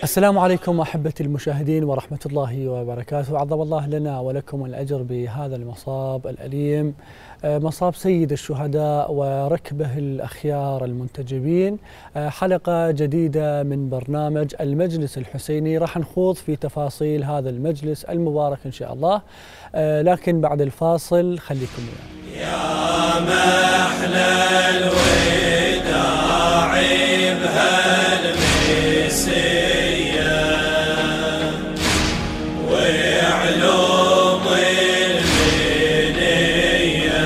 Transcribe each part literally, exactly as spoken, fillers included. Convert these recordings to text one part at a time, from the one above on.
السلام عليكم أحبتي المشاهدين ورحمة الله وبركاته. عظم الله لنا ولكم الأجر بهذا المصاب الأليم، مصاب سيد الشهداء وركبه الأخيار المنتجبين. حلقة جديدة من برنامج المجلس الحسيني، راح نخوض في تفاصيل هذا المجلس المبارك إن شاء الله، لكن بعد الفاصل خليكم ويانا. يا محلى الوداع بهالمسية وعلوم المنية.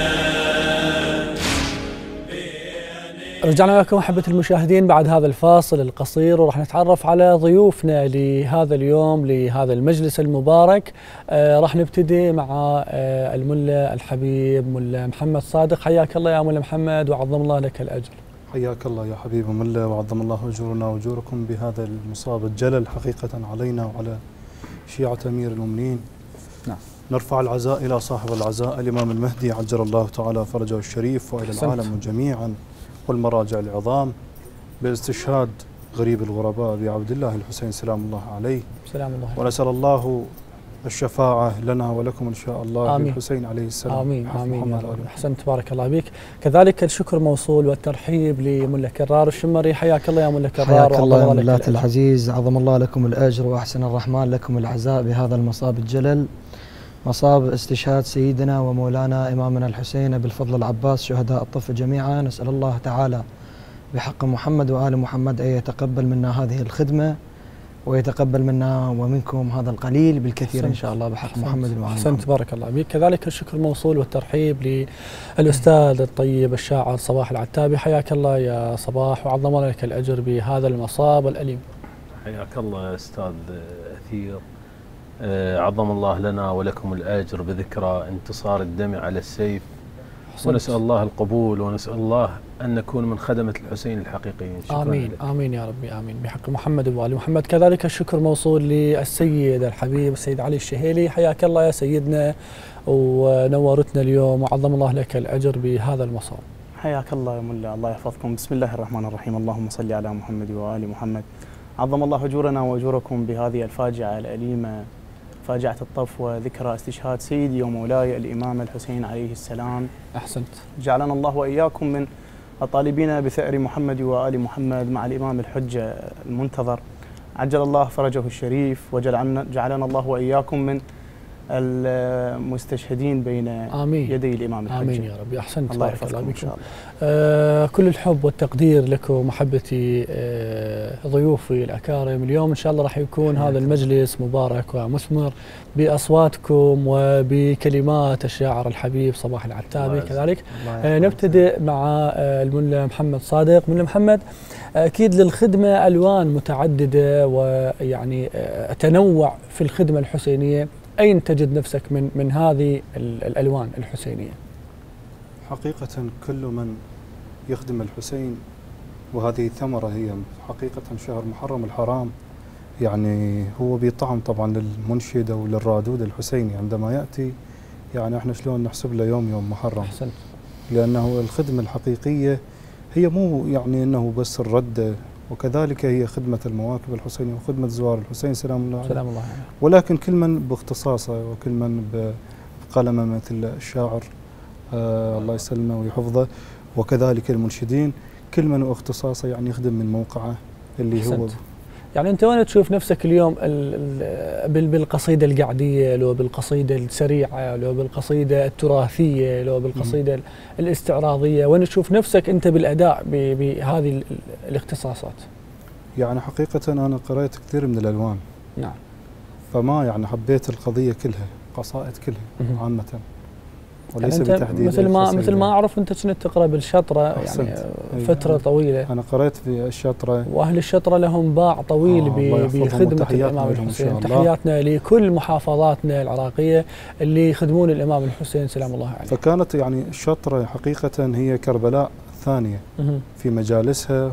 رجعنا لكم أحبة المشاهدين بعد هذا الفاصل القصير، وراح نتعرف على ضيوفنا لهذا اليوم لهذا المجلس المبارك. آه راح نبتدي مع آه الملا الحبيب ملا محمد صادق. حياك الله يا ملا محمد وعظم الله لك الأجر. حياك الله يا حبيب ملا وعظم الله أجورنا وأجوركم بهذا المصاب الجلل حقيقة علينا وعلى شيعة أمير المؤمنين. نعم. نرفع العزاء إلى صاحب العزاء الإمام المهدي عجل الله تعالى فرجه الشريف، وإلى حسنت. العالم جميعا والمراجع العظام باستشهاد غريب الغرباء أبي عبد الله الحسين سلام الله عليه. سلام الله عليك. ونسأل الله الشفاعة لنا ولكم إن شاء الله للحسين عليه السلام. آمين آمين يا رب. أحسنت بارك الله بك. كذلك الشكر موصول والترحيب لملا كرار الشمري. حياك الله يا ملا كرار. حياك الله يا ملات العزيز، عظم الله لكم الأجر وأحسن الرحمن لكم العزاء بهذا المصاب الجلل، مصاب استشهاد سيدنا ومولانا إمامنا الحسين بالفضل العباس شهداء الطف جميعا. نسأل الله تعالى بحق محمد وآل محمد أن يتقبل منا هذه الخدمة ويتقبل منا ومنكم هذا القليل بالكثير إن شاء الله بحق أحسنت محمد وآل محمد. أحسنت بارك الله بك. كذلك الشكر موصول والترحيب للأستاذ الطيب الشاعر صباح العتابي. حياك الله يا صباح وعظم الله لك الأجر بهذا المصاب الأليم. حياك الله يا أستاذ أثير، عظم الله لنا ولكم الأجر بذكرى انتصار الدم على السيف. حسنت. ونسأل الله القبول ونسأل الله أن نكون من خدمة الحسين الحقيقيين. آمين لك. آمين يا ربي آمين بحق محمد وآل محمد. كذلك الشكر موصول للسيد الحبيب السيد علي الشهيلي. حياك الله يا سيدنا ونورتنا اليوم وعظم الله لك الأجر بهذا المصاب. حياك الله يا ملا، الله يحفظكم. بسم الله الرحمن الرحيم، اللهم صل على محمد وآل محمد. عظم الله أجورنا وأجوركم بهذه الفاجعة الأليمة، فاجعة الطف وذكرى استشهاد سيدي ومولاي الإمام الحسين عليه السلام. أحسنت. جعلنا الله وإياكم من الطالبين بثأر محمد وآل محمد مع الإمام الحجة المنتظر عجل الله فرجه الشريف، وجعلنا جعلنا الله وإياكم من المستشهدين بين آمين. يدي الإمام الحجة. آمين يا ربي. أحسنت الله بارك الله بكم. آه كل الحب والتقدير لكم محبتي آه ضيوفي الأكارم. اليوم إن شاء الله راح يكون هذا المجلس مبارك ومثمر بأصواتكم وبكلمات الشاعر الحبيب صباح العتابي. كذلك آه نبتدئ مع آه الملا محمد صادق. ملا محمد، أكيد للخدمة ألوان متعددة ويعني آه تنوع في الخدمة الحسينية، أين تجد نفسك من من هذه الألوان الحسينية؟ حقيقة كل من يخدم الحسين، وهذه ثمرة هي حقيقة شهر محرم الحرام، يعني هو بيطعم طبعا للمنشد أو للرادود الحسيني عندما يأتي، يعني احنا شلون نحسب له يوم يوم محرم. أحسنت. لأنه الخدمة الحقيقية هي مو يعني أنه بس الردة، وكذلك هي خدمة المواكب الحسينية وخدمة زوار الحسين سلام الله عليه. سلام الله عليه. ولكن كل من باختصاصه وكل من بقلمه مثل الشاعر آه الله يسلمه ويحفظه، وكذلك المنشدين كل من واختصاصه يعني يخدم من موقعه اللي أحسنت. هو. يعني أنت وين تشوف نفسك اليوم بالقصيدة القعدية، لو بالقصيدة السريعة، لو بالقصيدة التراثية، لو بالقصيدة الاستعراضية، وين تشوف نفسك أنت بالأداء بهذه الاختصاصات؟ يعني حقيقة أنا قرأت كثير من الألوان. نعم. فما يعني حبيت القضية كلها، قصائد كلها عامة، وليس يعني بتحديد. مثل ما مثل ما أعرف أنت كنت تقرأ بالشطرة يعني فترة طويلة. أنا قرأت في الشطرة، وأهل الشطرة لهم باع طويل آه بخدمة الإمام الحسين. تحياتنا لكل محافظاتنا العراقية اللي يخدمون الإمام الحسين سلام الله عليه. فكانت يعني الشطرة حقيقة هي كربلاء الثانية في مجالسها،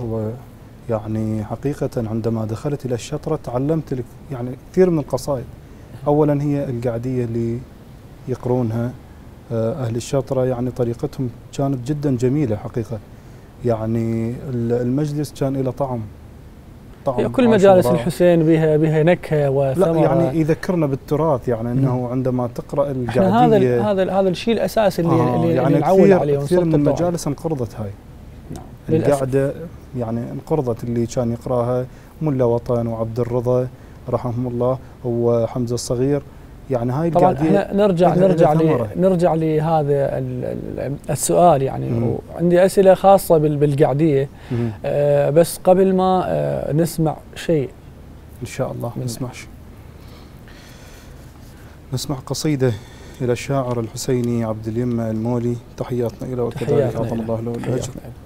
ويعني حقيقة عندما دخلت إلى الشطرة تعلمت لك يعني كثير من القصائد. أولا هي القعدية اللي يقرونها أهل الشطرة، يعني طريقتهم كانت جدا جميلة حقيقة، يعني المجلس كان له طعم. طعم كل مجالس عاشوراء. الحسين بها بها نكهه وثمره. لا يعني يذكرنا بالتراث، يعني انه عندما تقرا احنا هذا ال- القعديه هذا ال- هذا الشيء الاساسي اللي آه اللي, يعني اللي نعول كثير عليه كثير ونسلط من الضوء عليه. المجالس انقرضت هاي نعم للأسف. القعده، يعني انقرضت. اللي كان يقراها ملا وطن وعبد الرضا رحمهم الله وحمزه الصغير، يعني هاي طبعا القعديه احنا نرجع لها- نرجع لها لي ثمرة. نرجع لهذا ال- ال- السؤال يعني، مم. وعندي اسئله خاصه بال- بالقعديه. مم. آه بس قبل ما آه نسمع شيء ان شاء الله من- نسمع شيء. نسمع قصيده الى الشاعر الحسيني عبد اليمة المولي، تحياتنا له وكذلك تحياتنا عظم إله. الله له الاجر. تحياتنا إله.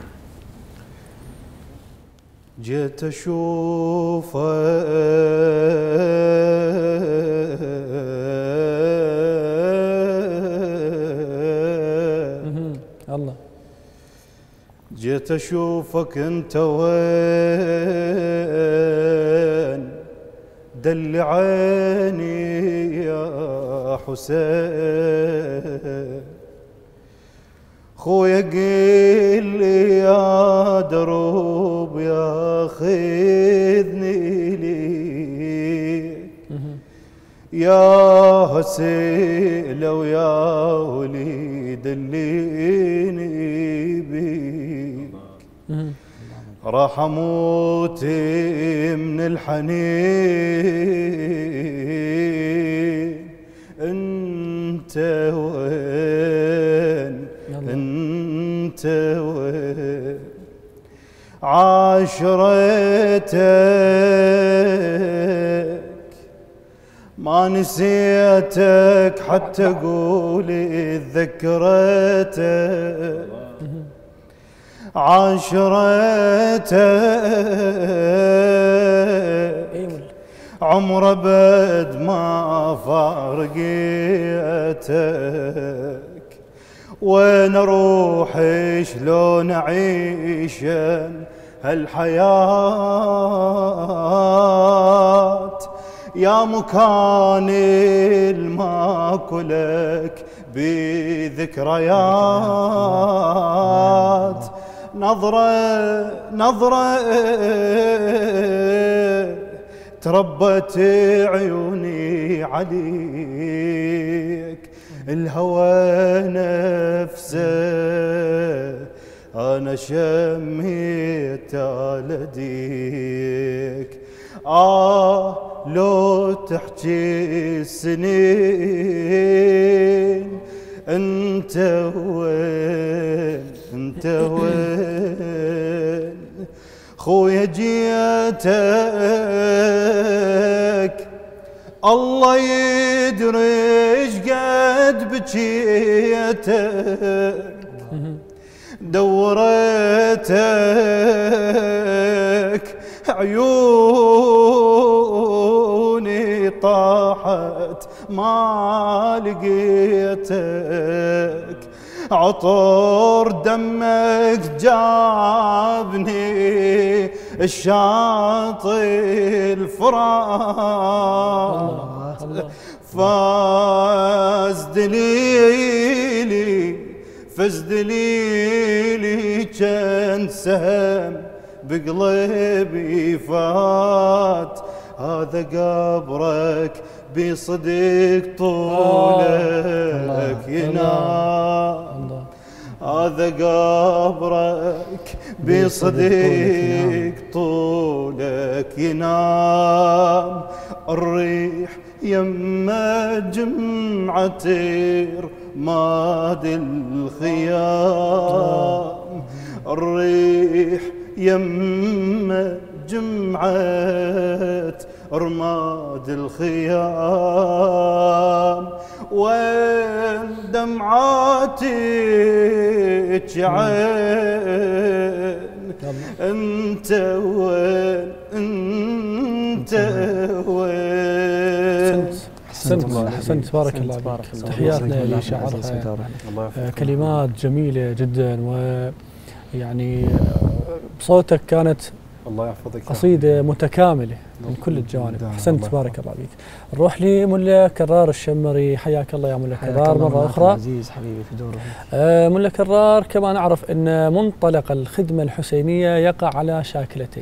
جيت اشوفه مهم. الله جيت اشوفك انت وين، دل عيني يا حسين، خويا قل لي يا دروب ياخذني ليك، مهم. يا هسيلة ويا وليد دليني بيك، مهم. راح اموت من الحنين، انت وين يلا. انت وين، عاشرتك ما نسيتك حتى قولي ذكرتك، عاشرتك ايوه عمره بد ما فارقيتك، وين اروح شلون اعيش هالحياة، يا مكان الماكلك بذكريات، نظرة نظرة تربت عيوني عليك، الهوى نفسه أنا شميت على ديك، آه لو تحكي السنين أنت وين أنت وين، خويا جيتك الله يدري ايش قد بكيتك، دورتك عيوني طاحت ما لقيتك، عطر دمك جابني الشاطئ الفرات، الله فاز دليلي فاز دليلي كان سهم بقلبي فات، هذا قبرك بصدق طولك ينام، الله هذا قبرك بصدق طولك ينام، الريح يما جمعة رماد الخيام، الريح يما جمعة رماد الخيام، وين دمعاتك يا عين، انت وين انت وين. احسنت احسنت بارك الله بارك فيك. الله. تحياتنا لشاعرها، الله آه، كلمات جميله جدا، ويعني بصوتك كانت الله يحفظك. قصيده متكامله من كل الجوانب. الله احسنت يحفظك. بارك الله فيك. نروح لملا كرار الشمري، حياك الله يا ملا حياك كرار الله مره مولانا اخرى. العزيز حبيبي في دوره. آه، ملا كرار، كما نعرف ان منطلق الخدمه الحسينيه يقع على شاكلتين،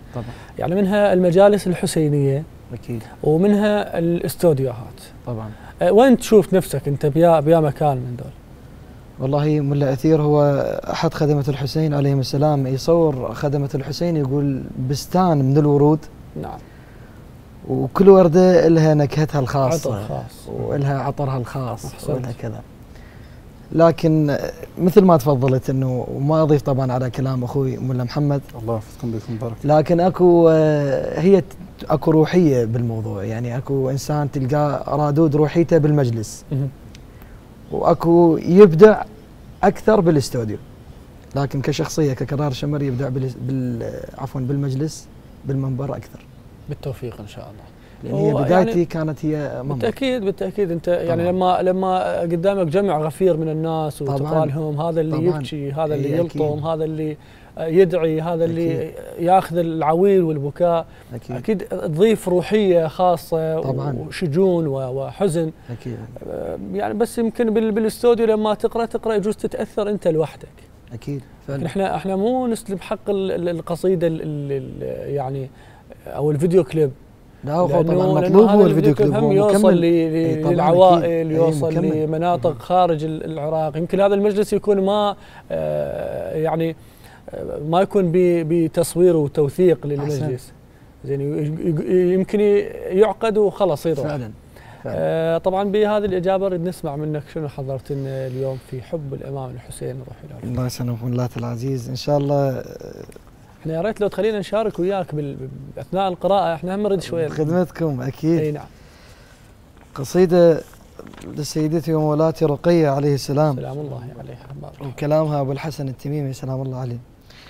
طبعا. يعني منها المجالس الحسينيه اكيد. ومنها الاستوديوهات. طبعا. أه وين تشوف نفسك انت بيا بيا مكان من دول؟ والله ملا أثير هو أحد خدمة الحسين عليهم السلام، يصور خدمة الحسين يقول بستان من الورود. نعم. وكل وردة لها نكهتها الخاصة، عطر خاص، ولها عطرها الخاص، أحسنت. ولها كذا. لكن مثل ما تفضلت انه، وما اضيف طبعا على كلام اخوي ملا محمد، الله يحفظكم بكم بارك. لكن اكو هي اكو روحيه بالموضوع، يعني اكو انسان تلقاه رادود روحيته بالمجلس، واكو يبدع اكثر بالاستوديو، لكن كشخصيه ككرار شمر يبدع بال, بال... عفوا بالمجلس بالمنبر اكثر. بالتوفيق ان شاء الله. لان هي بدايتي يعني كانت هي منبر. بالتاكيد بالتاكيد انت يعني لما لما قدامك جمع غفير من الناس وتقرا لهم، هذا اللي طبعاً يبكي، هذا اللي يلطم، هذا اللي يدعي، هذا اللي أكيد ياخذ العويل والبكاء، أكيد, أكيد تضيف روحيه خاصه طبعاً وشجون وحزن. اكيد. يعني بس يمكن بالاستوديو لما تقرا تقرا يجوز تتاثر انت لوحدك. اكيد فعلا. احنا احنا مو نسلب حق القصيده يعني او الفيديو كليب. لا هو طبعا مطلوب، هو الفيديو كليب هم يوصل للعوائل، يوصل لمناطق خارج العراق. يمكن هذا المجلس يكون ما يعني ما يكون بتصوير وتوثيق للمجلس، زين يمكن يعقد وخلاص يروح. فعلا. فعلا. طبعا بهذه الاجابه نريد نسمع منك شنو حضرت لنا اليوم في حب الامام الحسين روح الى الله يسلمكم الله العزيز. ان شاء الله احنا يا ريت لو تخلينا نشارك وياك اثناء القراءه، احنا هم نريد شويه خدمتكم اكيد. اي نعم. قصيده لسيدتي ومولاتي رقيه عليه السلام سلام الله عليها، وكلامها ابو الحسن التميمي سلام الله عليه.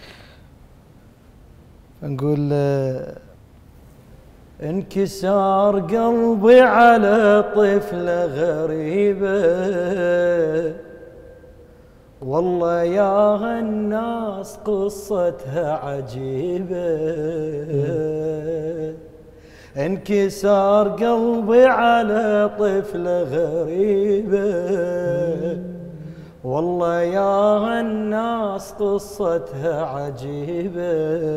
نقول انكسار قلبي على طفله غريبه، والله يا الناس قصتها عجيبة. انكسار قلبي على طفلة غريبة، والله يا الناس قصتها عجيبة.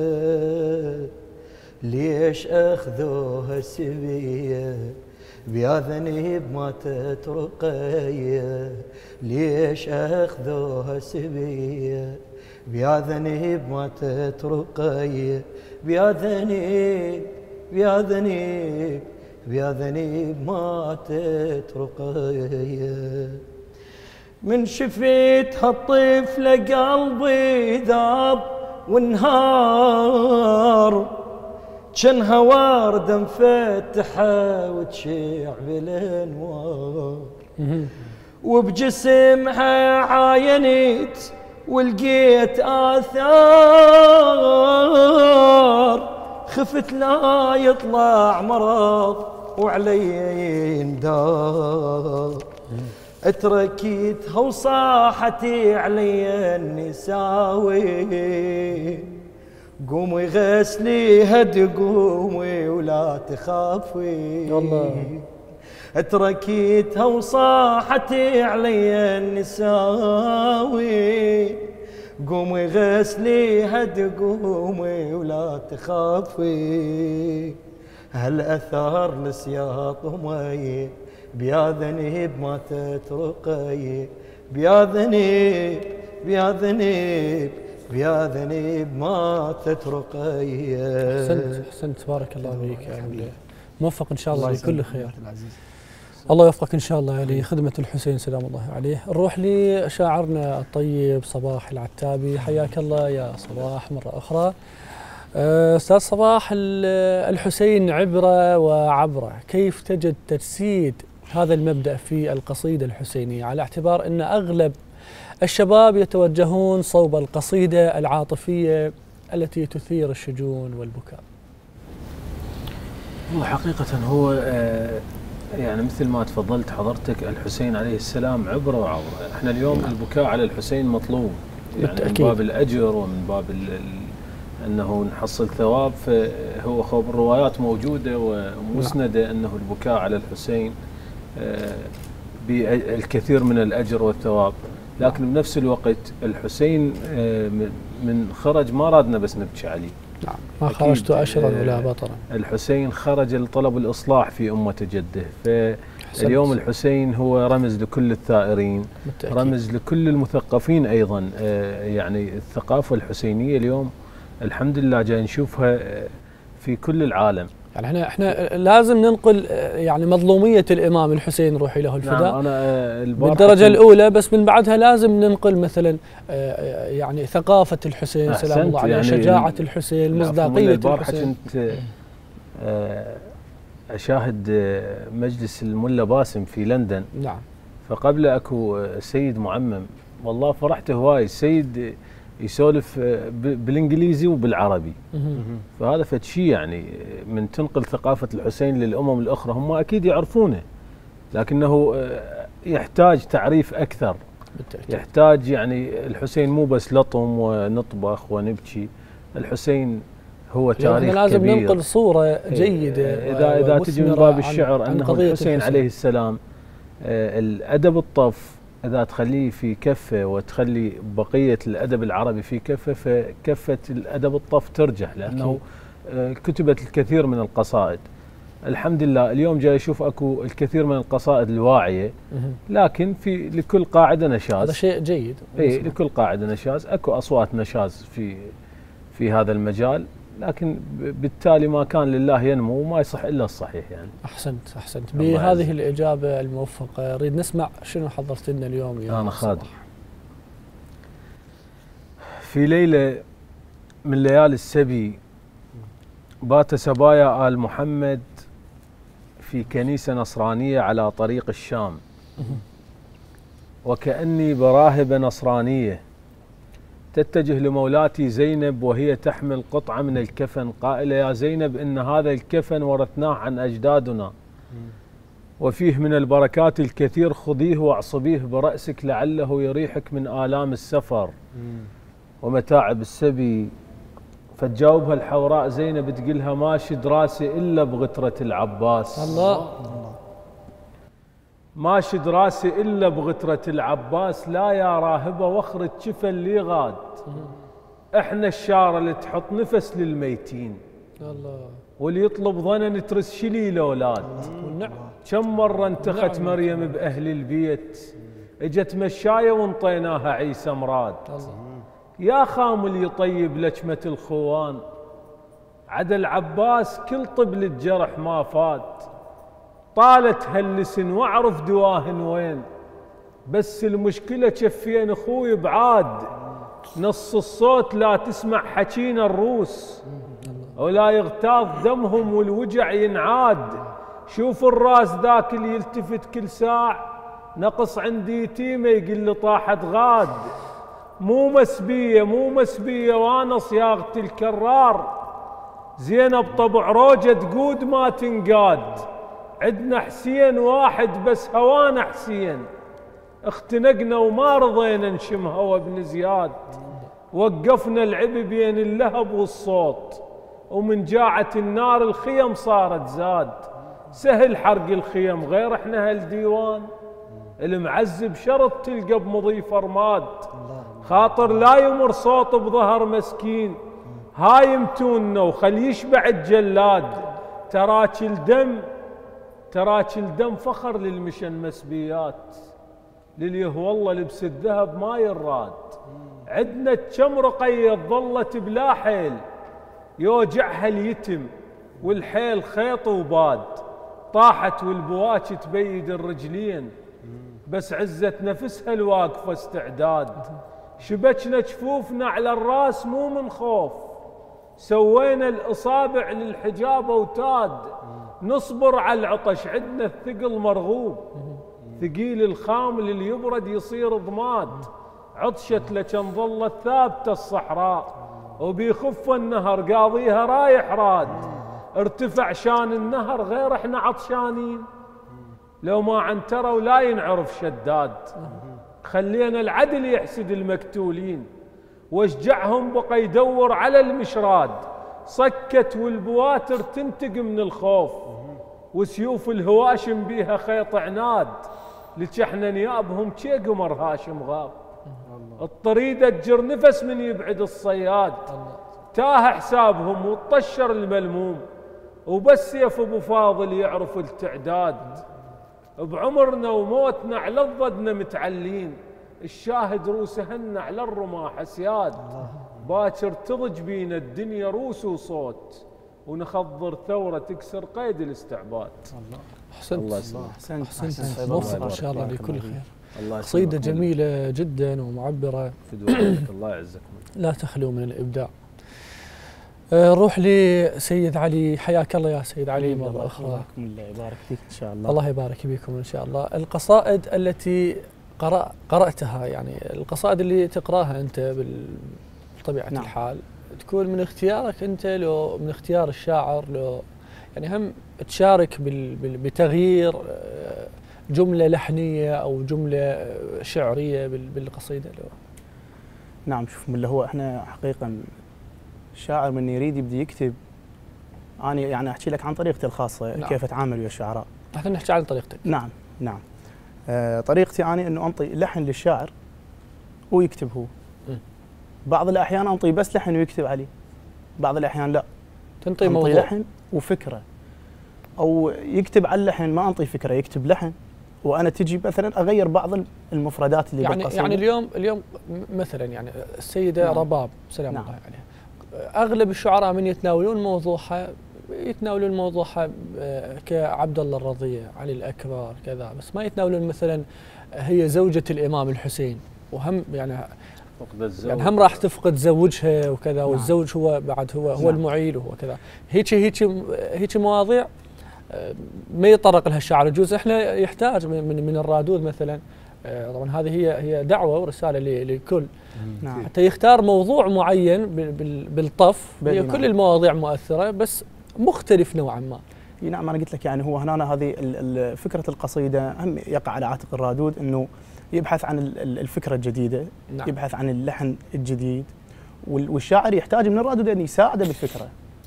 ليش أخذوها سبية بيا ذنب ماتت رقية، ليش أخذوها سبية بيا ذنب ماتت رقية، بيا ذنب بيا ذنب بيا ذنب ماتت رقية. من شفيت هالطفلة قلبي ذاب وانهار، جنها وردة مفتحة وتشيع بالانوار، وبجسمها عاينت ولقيت آثار، خفت لا يطلع مرض وعلي يندار. اتركيتها وصاحتي علي النساوي، قومي غسليها تقومي ولا تخافي. والله اتركيتها وصاحتي علي النساوي، قومي غسليها تقومي ولا تخافي. هل اثار لسياط مي بيا ذنب ماتت رقية، بيا ذنب بيا ذنب بيا ذنب ماتت رقية. احسنت احسنت بارك الله فيك يا علي، موفق ان شاء الله لكل خير. الله يوفقك ان شاء الله لخدمة الحسين سلام الله عليه. نروح لشاعرنا الطيب صباح العتابي، حياك الله يا صباح مرة أخرى. أستاذ صباح، الحسين عبرة وعبرة، كيف تجد تجسيد هذا المبدأ في القصيدة الحسينية، على اعتبار أن أغلب الشباب يتوجهون صوب القصيدة العاطفية التي تثير الشجون والبكاء؟ هو حقيقة هو يعني مثل ما تفضلت حضرتك، الحسين عليه السلام عبرة وعبرة. احنا اليوم نعم. البكاء على الحسين مطلوب، يعني بالتأكيد. من باب الأجر ومن باب أنه نحصل ثواب، فهو خب الروايات موجودة ومسندة نعم. أنه البكاء على الحسين بالكثير من الأجر والثواب، لكن بنفس الوقت الحسين من خرج ما رادنا بس نبكي عليه، نعم. ما خرجت أشرا ولا بطرا. الحسين خرج لطلب الإصلاح في أمة جده، فاليوم الحسين هو رمز لكل الثائرين، بالتأكيد. رمز لكل المثقفين أيضا. يعني الثقافة الحسينية اليوم الحمد لله جاي نشوفها في كل العالم. يعني احنا احنا لازم ننقل يعني مظلوميه الامام الحسين روحي له الفداء. نعم انا بالدرجه الاولى، بس من بعدها لازم ننقل مثلا يعني ثقافه الحسين سلام الله عليه، يعني شجاعه الحسين، مصداقيه الحسين. كنت اشاهد مجلس الملا باسم في لندن. نعم. فقبل اكو سيد معمم، والله فرحت هواي. السيد يسولف بالانجليزي وبالعربي، فهذا فد شيء يعني من تنقل ثقافه الحسين للامم الاخرى. هم اكيد يعرفونه، لكنه يحتاج تعريف اكثر. بالتأكيد. يحتاج يعني الحسين مو بس لطم ونطبخ ونبكي، الحسين هو تاريخ لازم كبير. ننقل صوره جيده. اذا اذا تجي من باب الشعر انه الحسين, الحسين عليه السلام الادب الطف إذا تخليه في كفة وتخلي بقية الأدب العربي في كفة، فكفة الأدب الطف ترجح، لأنه كتبت الكثير من القصائد. الحمد لله اليوم جاي أشوف أكو الكثير من القصائد الواعية، لكن في لكل قاعدة نشاز. هذا شيء جيد. إيه، لكل قاعدة نشاز. أكو أصوات نشاز في في هذا المجال، لكن بالتالي ما كان لله ينمو وما يصح إلا الصحيح يعني. أحسنت أحسنت. بهذه الإجابة الموفقة نريد نسمع شنو حضرت لنا اليوم يا أنا خادم. في ليلة من ليالي السبي بات سبايا آل محمد في كنيسة نصرانية على طريق الشام، وكأني براهبة نصرانية تتجه لمولاتي زينب وهي تحمل قطعة من الكفن قائلة: يا زينب إن هذا الكفن ورثناه عن أجدادنا وفيه من البركات الكثير، خذيه واعصبيه برأسك لعله يريحك من آلام السفر ومتاعب السبي. فتجاوبها الحوراء زينب تقلها: ما شد راسي إلا بغترة العباس. الله. ما شد راسي إلا بغترة العباس، لا يا راهبة وخرة شفا اللي غاد، احنا الشارة اللي تحط نفس للميتين. الله. واللي يطلب ظنا نترس شلي الأولاد. كم مرة انتخت مريم بأهل البيت، اجت مشاية وانطيناها عيسى مراد. يا خامل يطيب لجمة الخوان، عدا العباس كل طبل الجرح ما فات. طالت هاللسن واعرف دواهن وين، بس المشكلة شفين اخوي بعاد. نص الصوت لا تسمع حكينا الروس، ولا يغتاظ دمهم والوجع ينعاد. شوف الراس ذاك اللي يلتفت كل ساع، نقص عندي يتيمة يقل طاحت غاد. مو مسبية مو مسبية وانا صياغة الكرار، زينب طبع روجة تقود ما تنقاد. عدنا حسين واحد بس هوانا حسين، اختنقنا وما رضينا نشم هوا ابن زياد. وقفنا العب بين اللهب والصوت، ومن جاعة النار الخيم صارت زاد. سهل حرق الخيم غير احنا هالديوان، المعذب شرط تلقى بمضي فرماد. خاطر لا يمر صوت بظهر مسكين، هاي متوننا وخل يشبع الجلاد. تراك الدم تراك الدم فخر للمشن مسبيات، لليه والله لبس الذهب ما يراد. عدنا كم رقية ظلت بلا حيل، يوجعها اليتم والحيل خيط وباد. طاحت والبواك تبيد الرجلين، بس عزة نفسها الواقفة استعداد. شبكنا جفوفنا على الراس مو من خوف، سوينا الإصابع للحجاب وتاد. نصبر على العطش عدنا الثقل مرغوب، ثقيل الخامل اللي يبرد يصير ضماد. عطشت لكن ظلت ثابتة الصحراء، وبيخف النهر قاضيها رايح راد. ارتفع شان النهر غير احنا عطشانين، لو ما عنتروا ولا ينعرف شداد. خلينا العدل يحسد المقتولين، واشجعهم بقى يدور على المشراد. صكت والبواتر تنتق من الخوف، وسيوف الهواشم بيها خيط عناد. لك احنا نيابهم شي قمر هاشم غاب، الطريدة تجر نفس من يبعد الصياد. تاه حسابهم وطشر الملموم، وبس سيف ابو فاضل يعرف التعداد. بعمرنا وموتنا على الضدنا متعلين، الشاهد روسهن على الرماح اسياد. باكر تضج بينا الدنيا روس وصوت، ونخضر ثوره تكسر قيد الاستعباد. الله احسنت الله احسنت احسنت موفق ان شاء الله لكل خير. الله قصيده جميله جدا ومعبره، الله يعزكم. لا تخلو من الابداع. نروح لسيد علي، حياك الله يا سيد علي مرة أخرى. الله يبارك فيك إن شاء الله. الله يبارك بكم إن شاء الله. القصائد التي قرأ قرأتها، يعني القصائد اللي تقراها أنت بطبيعة نعم. الحال تكون من اختيارك أنت لو من اختيار الشاعر، لو يعني هم تشارك بتغيير جملة لحنية أو جملة شعرية بالقصيدة لو؟ نعم، شوف من اللي هو احنا حقيقة الشاعر من يريد يبدي يكتب، أنا يعني أحكي لك عن طريقتي الخاصة. نعم. كيف أتعامل ويا الشعراء. احنا نحكي عن طريقتك. نعم نعم. آه طريقتي أنا إنه أنطي لحن للشاعر ويكتب هو. م. بعض الأحيان أنطي بس لحن ويكتب عليه، بعض الأحيان لا، تنطي أنطي موضوع لحن وفكرة، أو يكتب على اللحن ما أنطي فكرة، يكتب لحن وأنا تجي مثلا أغير بعض المفردات اللي يعني بالقصيدة. يعني اليوم اليوم مثلا يعني السيدة نعم. رباب سلام نعم. الله عليها، اغلب الشعراء من يتناولون موضوعها يتناولون موضوعها كعبد الله الرضيع، علي الاكبر كذا، بس ما يتناولون مثلا هي زوجة الامام الحسين، وهم يعني فقد الزوج يعني هم راح تفقد زوجها وكذا. نعم. والزوج هو بعد هو هو نعم. المعيل وهو كذا. هيك هيك هيك مواضيع ما يطرق لها الشاعر. يجوز احنا يحتاج من من الرادود مثلا، طبعا هذه هي هي دعوه ورساله لكل نعم. حتى يختار موضوع معين بالطف. هي نعم. كل المواضيع مؤثره بس مختلف نوعا ما. نعم انا قلت لك يعني هو هنا هذه فكره القصيده هم يقع على عاتق الرادود، انه يبحث عن الفكره الجديده. نعم. يبحث عن اللحن الجديد، والشاعر يحتاج من الرادود ان يساعده بالفكره.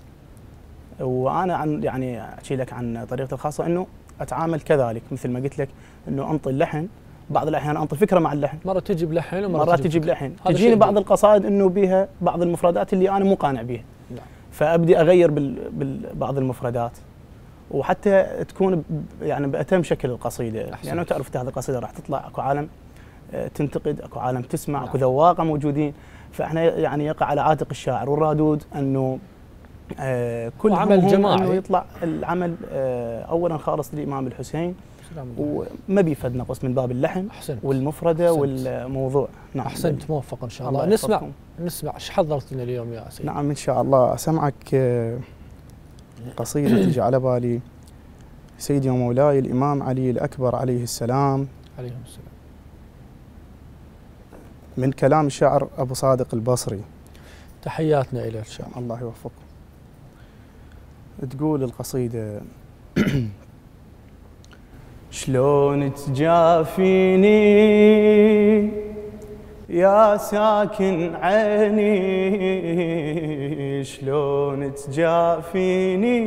وانا عن يعني احكي لك عن طريقتي الخاصه، انه اتعامل كذلك مثل ما قلت لك، انه انطي اللحن، بعض الاحيان انطي فكره مع اللحن، مره تجيب لحن ومره مرات تجيب لحن. تجيني بعض القصائد انه بها بعض المفردات اللي انا مو قانع بها. نعم. فابدي اغير ببعض المفردات، وحتى تكون يعني باتم شكل القصيده. لانه يعني تعرف هذه القصيده راح تطلع اكو عالم تنتقد، اكو عالم تسمع. نعم. اكو ذواقه موجودين، فاحنا يعني يقع على عاتق الشاعر والرادود انه آه كل عمل جماعي، انه يطلع العمل آه اولا خالص للامام الحسين، وما بيفد نقص من باب اللحن. أحسنت. والمفرده. أحسنت. والموضوع. نعم. احسنت، موفق ان شاء الله. الله نسمع نسمع ايش حضرت لنا اليوم يا سيدي؟ نعم ان شاء الله اسمعك آه قصيده تجي على بالي، سيدي ومولاي الامام علي الاكبر عليه السلام عليه السلام، من كلام الشاعر ابو صادق البصري. تحياتنا اليه ان شاء الله. الله يوفقه. تقول القصيده: شلون تجافيني يا ساكن عيني، شلون تجافيني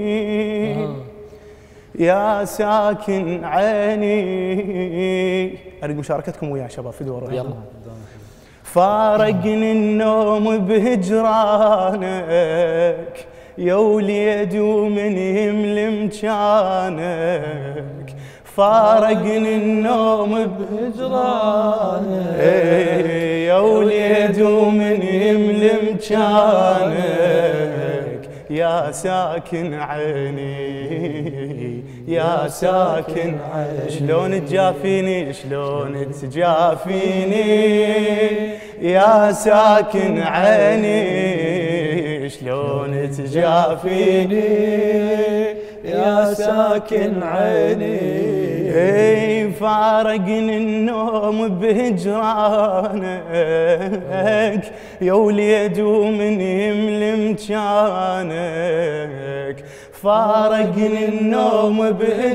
يا ساكن عيني. اريد مشاركتكم ويا شباب في دور. يلا. فارقني النوم بهجرانك يا وليد ومن يملم كانك، فارقني النوم بهجرانك يا وليد ومن يملم كانك، يا ساكن عيني يا ساكن عيني. شلون تجافيني شلون تجافيني يا ساكن عيني، شلون تجافيني يا ساكن عيني. اي فارقني النوم بهجرانك يا وليد ومن يملم كانك، فارقني النوم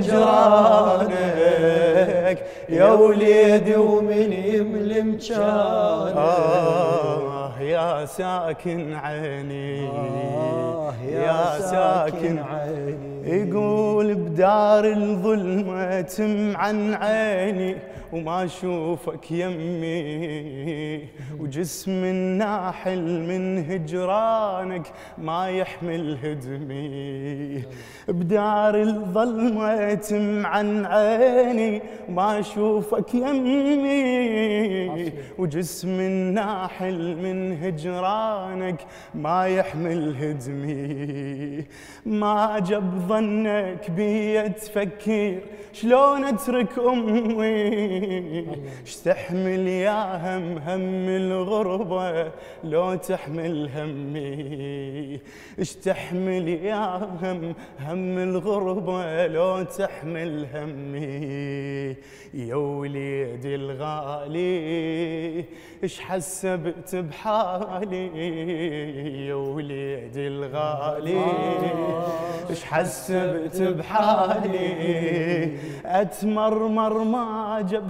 بهجرانك يا وليد ومن يملم كانك. آه يا ساكن عيني آه يا ساكن عيني. يقول بدار الظلمة تمعن عيني وما اشوفك يمي، وجسم الناحل من هجرانك ما يحمل هدمي، بدار الظلمة تمعن عيني وما اشوفك يمي، وجسم الناحل من هجرانك ما يحمل هدمي، ما جاب ظنك بي تفكر شلون اترك امي، اشتحمل يا هم هم الغربة لو تحمل همي، اشتحمل يا هم هم الغربة لو تحمل همي، يا وليدي الغالي اش حسبت بحالي، يا وليدي الغالي اش حسبت بحالي، اتمرمر ما جاب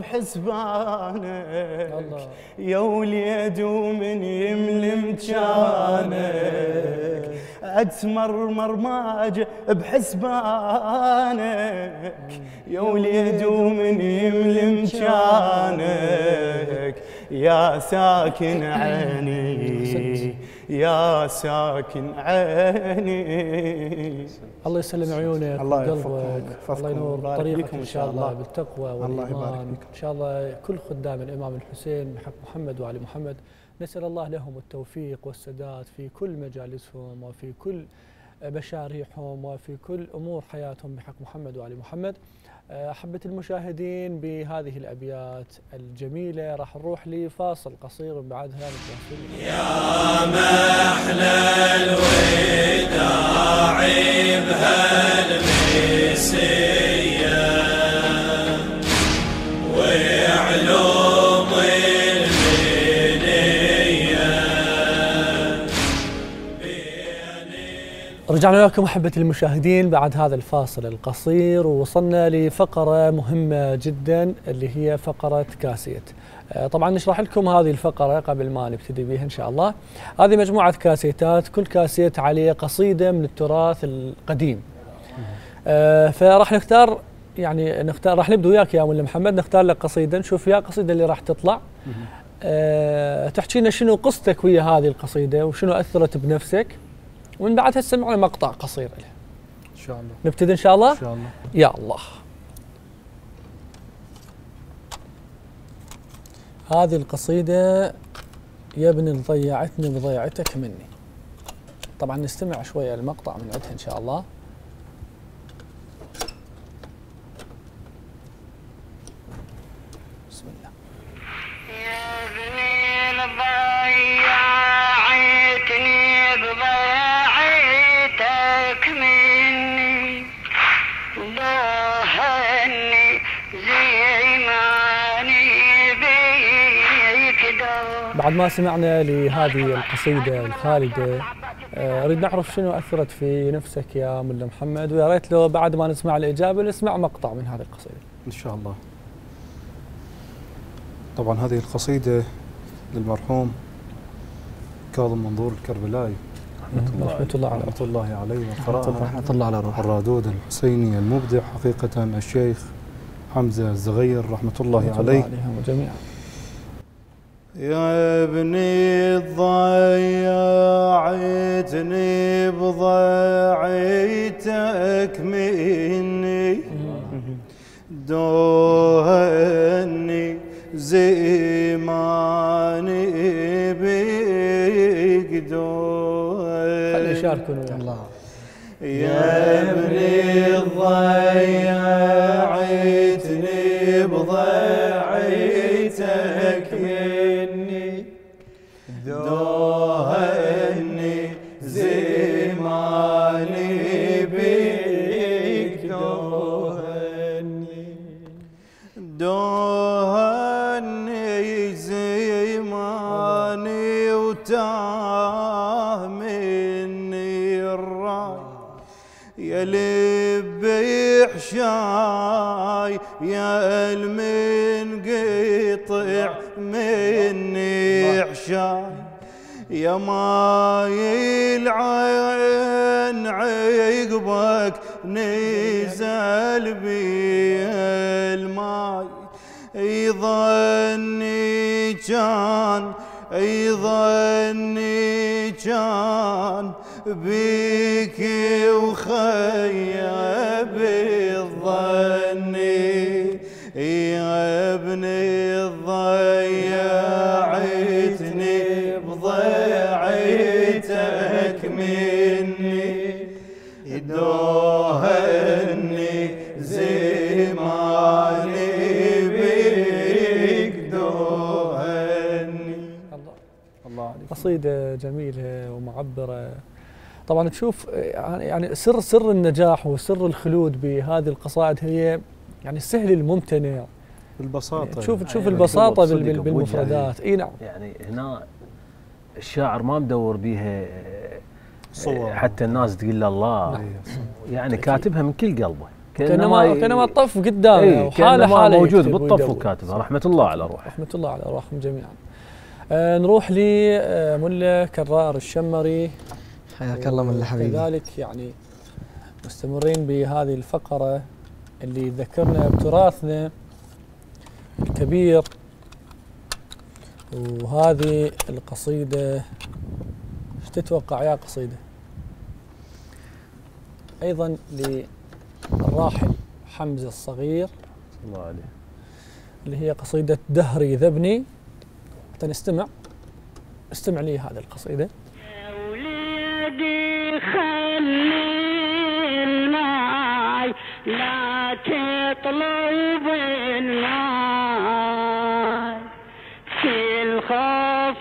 حسبانك يا وليد ومن يملم جانك، اتمرمر ما جاب بحسبانك يا وليد ومن يملم جانك، يا ساكن عيني يا ساكن عيني. الله يسلم عيونك وقلبك، الله ينور طريقك ان شاء الله بالتقوى والايمان ان شاء الله. كل خدام الامام الحسين بحق محمد وعلي محمد نسال الله لهم التوفيق والسداد في كل مجالسهم وفي كل مشاريعهم وفي كل امور حياتهم بحق محمد وعلي محمد. أحبة المشاهدين بهذه الأبيات الجميلة راح نروح لفاصل قصير وبعدها نتواصل. يا محلى الوداع بهالمسية وعلوم المنية. رجعنا لكم أحبة المشاهدين بعد هذا الفاصل القصير، ووصلنا لفقرة مهمة جدا اللي هي فقرة كاسيت. طبعا نشرح لكم هذه الفقرة قبل ما نبتدي بها إن شاء الله. هذه مجموعة كاسيتات، كل كاسيت عليه قصيدة من التراث القديم. فراح نختار يعني نختار راح نبدأ وياك يا مولى محمد، نختار لك قصيدة نشوف يا قصيدة اللي راح تطلع. أه تحكي لنا شنو قصتك ويا هذه القصيدة وشنو أثرت بنفسك، ومن بعدها تسمعنا مقطع قصير لها. ان شاء الله. نبتدي ان شاء الله؟ ان شاء الله. يا الله. هذه القصيدة يا ابني ضيعتني بضيعتك مني. طبعا نستمع شوية المقطع من عندها ان شاء الله. بسم الله. يا ابني ضيعتني بضيعتك مني، ضاهني زي ماني بيك دور. بعد ما سمعنا لهذه القصيدة الخالدة، أريد نعرف شنو أثرت في نفسك يا ملا محمد، ويا ريت لو بعد ما نسمع الإجابة نسمع مقطع من هذه القصيدة. ان شاء الله. طبعا هذه القصيدة للمرحوم كاظم منظور الكربلائي رحمة الله عليه رحمة الله عليه وقراءة رحمة الله على روحه. الرادود الحسيني المبدع حقيقة الشيخ حمزة الزغير رحمة الله رحمة عليه. الله عليهم جميعا. يا ابني ضيعتني بضيعتك مني، دوهني زماني بيك دوهني. خلي يشاركون وياك. الله. يا ابني ضيعتني بضيعتك مني، دوهني زماني بيك دوهني، دوهني زماني وتاه مني الراي، يا لبي حشاي يا المن قطع مني حشاي، يا ماي العين عقبك نزل بي الماي، يظني كان يظني كان بيك وخيا بالظني يا ابني ضيعتني بضيعتك مني دوهني زماني بيك دوهني. الله الله عليك. قصيدة جميلة ومعبرة. طبعا تشوف يعني سر سر النجاح وسر الخلود بهذه القصائد هي يعني السهل الممتنع، البساطة. تشوف تشوف يعني البساطة صدق بال- بالمفردات. اي نعم. يعني هنا الشاعر ما مدور بيها صور حتى الناس تقول له الله. نعم. يعني كاتبها من كل قلبه، كانما كانما الطف قدامه ايه وحاله حاله موجود يكتب بالطف ويدور. وكاتبها. رحمه الله على روحه. رحمة الله على أرواحهم جميعا. آه نروح لملا كرار الشمري. حياك الله ملا حبيبي. كذلك يعني مستمرين بهذه الفقرة اللي ذكرنا بتراثنا الكبير، وهذه القصيدة ايش تتوقع يا قصيدة؟ أيضا للراحل حمزة الصغير الله عليه، اللي هي قصيدة دهري ذبني. حتى نستمع استمع لي هذه القصيدة. يا وليدي خلي الماي لا تطلب الماي في الخوف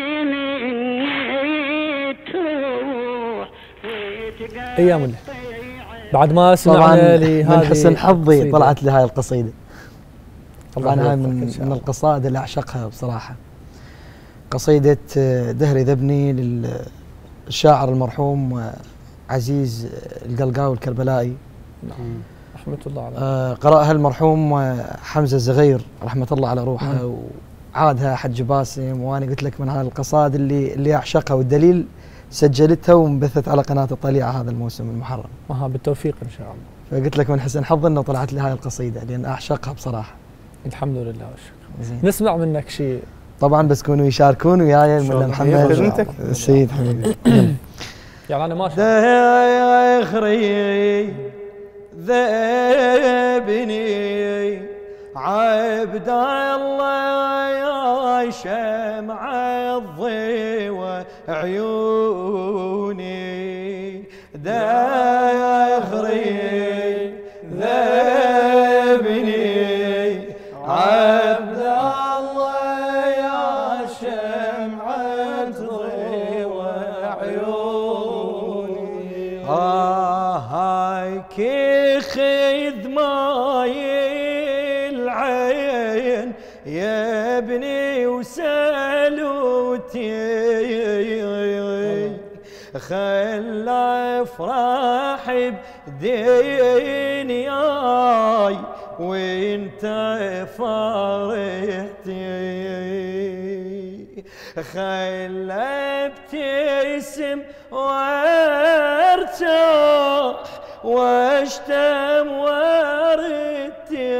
مني تروح أيام الله. بعد ما طبعا سمعنا لهذه من حسن حظي القصيدة. طلعت لي هاي القصيدة. طبعا الله هاي يوفقك من, إن شاء من الله. القصائد اللي أعشقها بصراحة. قصيدة دهري ذبني للشاعر المرحوم عزيز القلقاوي الكربلائي. نعم. رحمة الله عليه. آه قرأها المرحوم حمزة الزغير رحمة الله على روحه، وعادها حج باسم. وأنا قلت لك من هذه القصائد اللي اللي أعشقها، والدليل سجلتها وانبثت على قناة الطليعة هذا الموسم المحرم. وها بالتوفيق إن شاء الله. فقلت لك من حسن حظ انه طلعت لي هاي القصيدة لأن أعشقها بصراحة. الحمد لله والشكر. زين. نسمع منك شيء. طبعا بس كونوا يشاركون وياي الملا محمد خدمتك. السيد حبيبي. يعني أنا ما شاء دهري ذبني عبد الله يا شمع الضوى عيوني دهري ذبني عبد الله يا شمع الضوى عيوني آه هايك خدماي العين يا ابني وسالوتي خلى افراح بدنياي وانت فرحتي خلى ابتسم وارتاح واشتم وردتي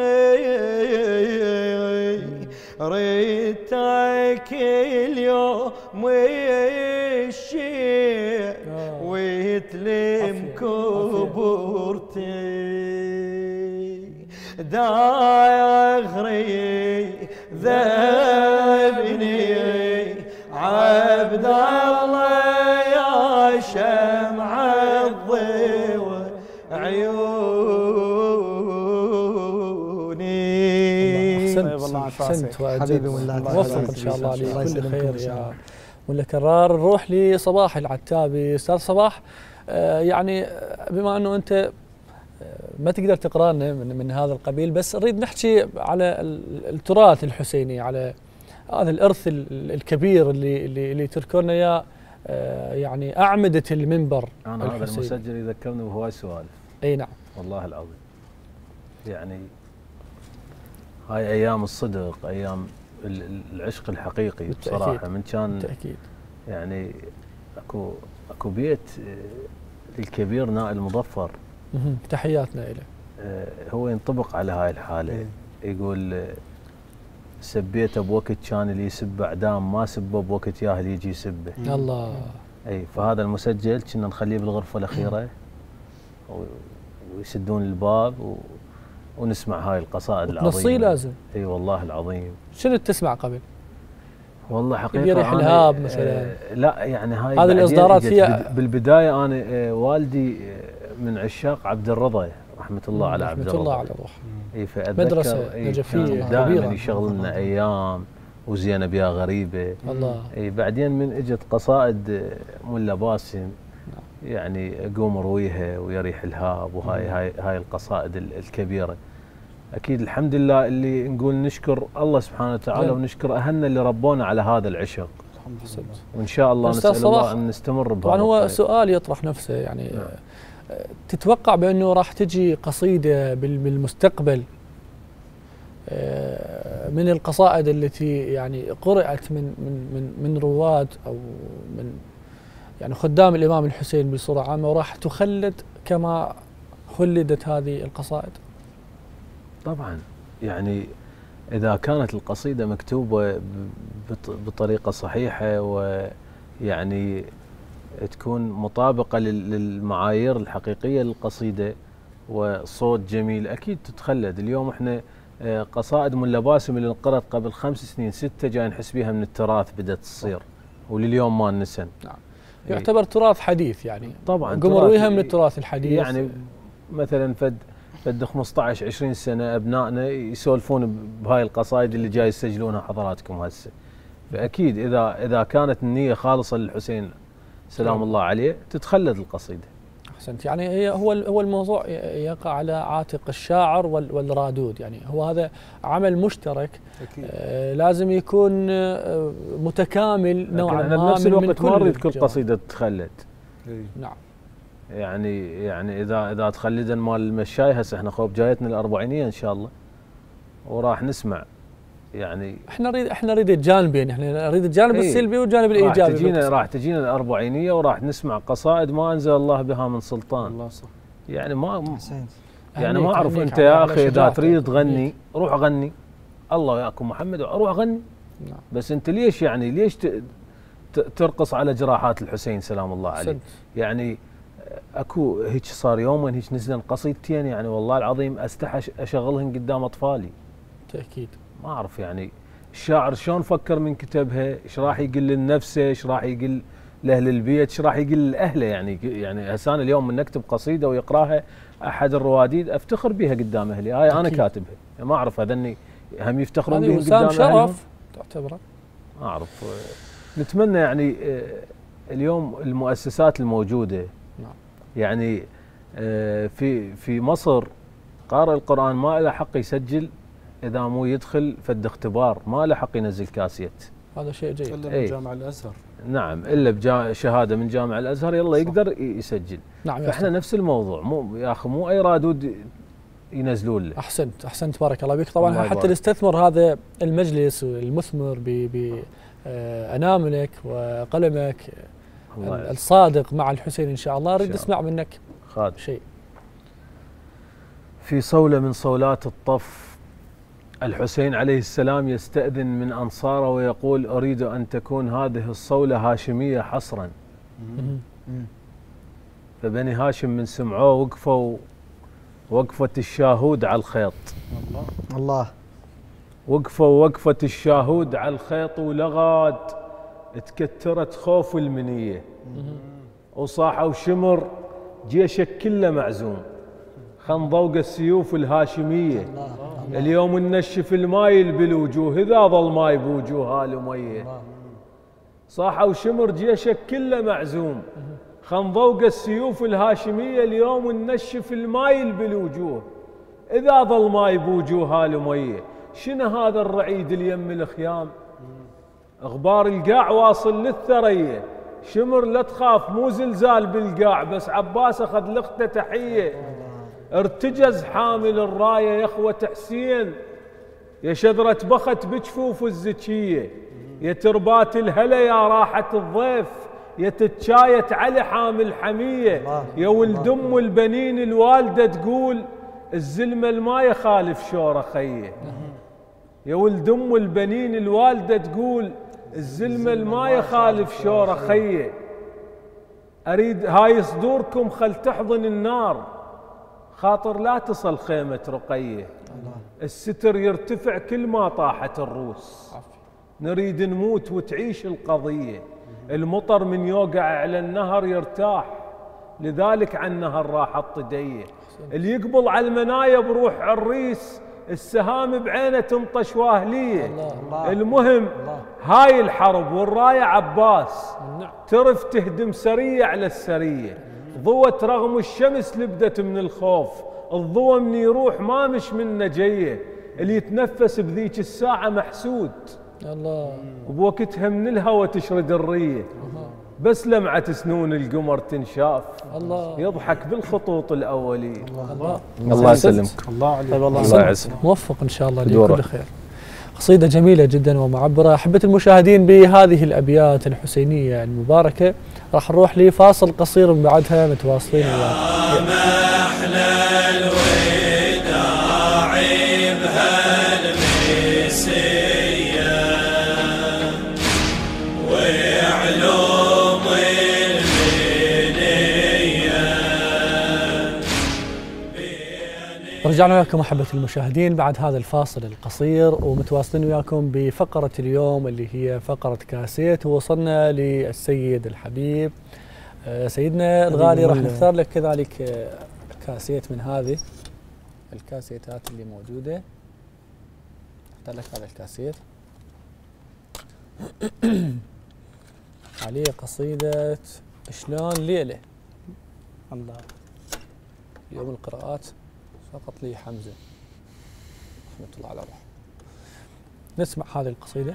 ريتك اليوم والشيء ويتلم كبرتي داغري ذبني عبد الله يا شمع الضوى عيوني. احسنت احسنت حبيبي وأجزت. والله موفق ان شاء الله الله لكل يسلمكم خير إن شاء يا الله. ملا كرار. نروح لصباح العتابي. استاذ صباح، آه يعني بما انه انت آه ما تقدر تقرا لنا من, من هذا القبيل، بس نريد نحكي على التراث الحسيني، على هذا الارث الكبير اللي اللي, اللي تذكرنا اياه، آه يعني اعمده المنبر. انا هذا المسجل يذكرني بهواي سوالف. اي نعم والله العظيم. يعني هاي ايام الصدق، ايام العشق الحقيقي بصراحه. من كان بالتأكيد. يعني اكو اكو بيت الكبير نائل مظفر، تحياتنا له. هو ينطبق على هاي الحاله. يقول سبيته بوقت كان اللي يسب اعدام، ما سبه بوقت ياه اللي يجي يسبه. الله. اي فهذا المسجل كنا نخليه بالغرفه الاخيره ويسدون الباب و... ونسمع هاي القصائد العظيمه. نصي لازم. اي والله العظيم. شنو تسمع قبل؟ والله حقيقه يريح الهاب مثلا. آه لا يعني هاي هذه الاصدارات فيها بالبدايه انا آه والدي من عشاق عبد الرضا رحمه الله على عبد الرضا. رحمه الله على الروح. اي فاتذكر مدرسه نجفيه دائما يشغل لنا ايام وزينب يا غريبه. الله. اي بعدين من اجت قصائد ملا باسم يعني قوم رويها ويا ريح الهاب وهاي هاي هاي القصائد الكبيره. اكيد الحمد لله اللي نقول نشكر الله سبحانه وتعالى جل. ونشكر اهلنا اللي ربونا على هذا العشق. الحمد لله. وان شاء الله نسال الله ان نستمر بهذا. طبعا هو سؤال يطرح نفسه يعني نعم. تتوقع بانه راح تجي قصيده بالمستقبل من القصائد التي يعني قرأت من من من من رواد او من يعني خدام الامام الحسين بصوره عامه وراح تخلد كما خلدت هذه القصائد؟ طبعا يعني اذا كانت القصيده مكتوبه بطريقه صحيحه ويعني تكون مطابقه للمعايير الحقيقيه للقصيده وصوت جميل اكيد تتخلد. اليوم احنا قصائد ملا باسم اللي انقرأت قبل خمس سنين سته جاي نحس بها من التراث بدات تصير ولليوم ما نسن. نعم. يعتبر تراث حديث يعني. طبعا قمرويها من التراث الحديث. يعني مثلا فد فد خمسطعش عشرين سنه ابنائنا يسولفون بهاي القصائد اللي جاي يسجلونها حضراتكم هسه. فاكيد اذا اذا كانت النيه خالصه للحسين سلام الله عليه تتخلد القصيده. احسنت. يعني هي هو هو الموضوع يقع على عاتق الشاعر والرادود، يعني هو هذا عمل مشترك. أكيد. آه لازم يكون آه متكامل نوعا ما. بنفس الوقت ما نريد كل قصيده تتخلد. نعم. يعني يعني اذا اذا تخلدن مال المشاي هسه احنا خوب جايتنا الاربعينيه ان شاء الله وراح نسمع يعني احنا نريد احنا نريد الجانبين، احنا نريد الجانب ايه السلبي والجانب الايجابي. راح تجينا راح تجينا الاربعينيه وراح نسمع قصائد ما انزل الله بها من سلطان. الله صح. يعني ما حسين. يعني ما اعرف انت يا اخي اذا تريد تغني روح غني الله وياكم محمد روح غني. نعم. بس انت ليش يعني ليش ترقص على جراحات الحسين سلام الله عليه؟ يعني اكو هيك صار يوما هيك نزلن قصيدتين يعني والله العظيم استحى اشغلهن قدام اطفالي. تاكيد. ما اعرف يعني الشاعر شلون فكر من كتبها، ايش راح يقول لنفسه، ايش راح يقول لاهل البيت، ايش راح يقول لاهله. يعني يعني هسه انا اليوم من نكتب قصيده ويقراها احد الرواديد افتخر بها قدام اهلي، هاي انا كاتبها. ما اعرف هذني هم يفتخرون بها قدام اهلهم. شرف تعتبره. ما اعرف. نتمنى يعني اليوم المؤسسات الموجوده يعني في في مصر قارئ القرآن ما له حق يسجل اذا مو يدخل فد اختبار، ما له حق ينزل كاسيت. هذا شيء جيد. الا من جامع الازهر. نعم الا بشهاده من جامع الازهر يلا يقدر يسجل. نعم. فاحنا نفس الموضوع مو يا اخي مو اي رادود ينزلون له. احسنت احسنت بارك الله بك. طبعا حتى نستثمر هذا المجلس المثمر باناملك وقلمك الصادق مع الحسين ان شاء الله. اريد اسمع منك خادم شيء. في صولة من صولات الطف الحسين عليه السلام يستأذن من أنصاره ويقول أريد أن تكون هذه الصولة هاشمية حصرا. فبني هاشم من سمعوه وقفوا وقفة الشاهود على الخيط. الله الله. وقفوا وقفة الشاهود على الخيط ولغاد تكترت خوف المنية وصاحوا شمر جيشك كله معزوم خنضوق السيوف الهاشمية. اليوم ننشف المايل بالوجوه إذا ظل ماي بوجوه آل أمية. صاحوا شمر جيشك كله معزوم خنضوق السيوف الهاشمية. اليوم ننشف المايل بالوجوه إذا ظل ماي بوجوه آل أمية. شنو هذا الرعيد اليم الخيام اخبار القاع واصل للثريه. شمر لا تخاف مو زلزال بالقاع بس عباس اخذ لخته تحيه. ارتجز حامل الرايه يا اخوه حسين يا شذره بخت بجفوف الزكيه. يا تربات الهلا يا راحه الضيف يا تتشايت علي حامل حميه. يا ولد ام البنين الوالده تقول الزلمه الما يخالف شوره خيه. يا ولد ام البنين الوالده تقول الزلمه ما يخالف شوره خيه، اريد هاي صدوركم خل تحضن النار، خاطر لا تصل خيمه رقيه، الستر يرتفع كل ما طاحت الروس، نريد نموت وتعيش القضيه، المطر من يوقع على النهر يرتاح، لذلك عن النهر راح الطديه، اللي يقبل على المنايا بروح عريس، السهام بعينه تنطش واهليه. المهم هاي الحرب والرايه عباس ترف تهدم سريه على السريه، ضوت رغم الشمس لبدت من الخوف، الضوء من يروح ما مش منه جيه، اللي يتنفس بذيك الساعه محسود. الله. وبوقتها من الهوى تشرد الريه، بس لمعة سنون القمر تنشاف، الله يضحك بالخطوط الأولية. الله الله يسلمك. الله عليك. طيب الله يعزك. موفق إن شاء الله لكل خير. قصيدة جميلة جدا ومعبرة. أحبة المشاهدين بهذه الأبيات الحسينية المباركة راح نروح لفاصل قصير من بعدها متواصلين وياكم. ما أحلى الوداع بهالمسية وعلوم المنية. رجعنا وياكم أحبة المشاهدين بعد هذا الفاصل القصير، ومتواصلين وياكم بفقرة اليوم اللي هي فقرة كاسيت، ووصلنا للسيد الحبيب سيدنا الغالي. راح نختار لك كذلك كاسيت من هذه الكاسيتات اللي موجودة. اختار لك هذا الكاسيت عليه قصيدة شلون ليلة. الله. يوم القراءات فقط لي حمزة رحمة الله على روحه. نسمع هذه القصيدة.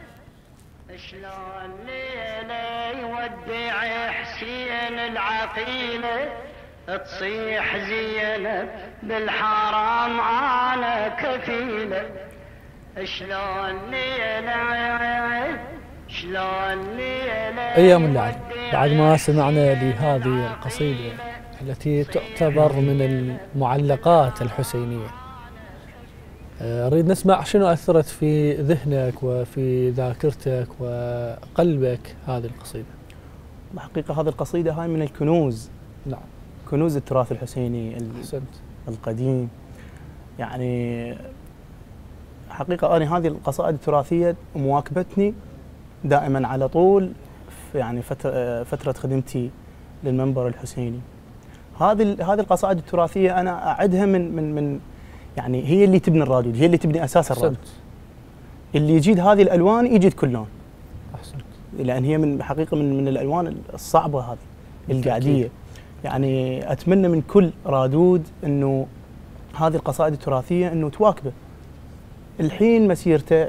شلون ليلة يودع حسين العقيلة، تصيح زينب بالحرام أنا كفيلة. شلون ليلة شلون ليلة أيام اللعب. بعد ما سمعنا لهذه القصيدة التي تعتبر من المعلقات الحسينية، أريد نسمع شنو أثرت في ذهنك وفي ذاكرتك وقلبك هذه القصيدة. الحقيقة هذه القصيدة هاي من الكنوز، نعم، كنوز التراث الحسيني أحسنت. القديم. يعني حقيقة أنا هذه القصائد التراثية مواكبتني دائما على طول في يعني فترة فترة خدمتي للمنبر الحسيني. هذه هذه القصائد التراثية أنا أعدها من من من يعني هي اللي تبني الرادود، هي اللي تبني أساس الرادود. اللي يجيد هذه الألوان يجيد كلون. أحسنت. لأن هي من حقيقة من من الألوان الصعبة هذه القعدية. يعني أتمنى من كل رادود إنه هذه القصائد التراثية إنه تواكبه. الحين مسيرته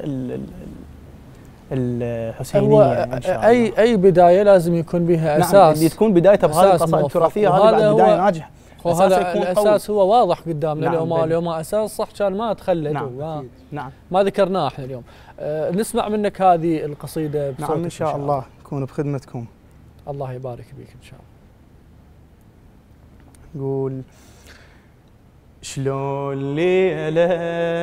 الحسينية إن شاء الله. أي أي بداية لازم يكون بها أساس. نعم، اللي تكون بدايته بهذه القصائد التراثية هذه بعد بداية ناجحة. وهذا الأساس هو واضح قدامنا. نعم، اليوم اليوم أساس صح كان ما تخلد. نعم نعم ما ذكرناه احنا اليوم. أه نسمع منك هذه القصيدة بصوتك. نعم إن شاء الله نكون بخدمتكم. الله يبارك بك إن شاء الله. قول شلون ليلة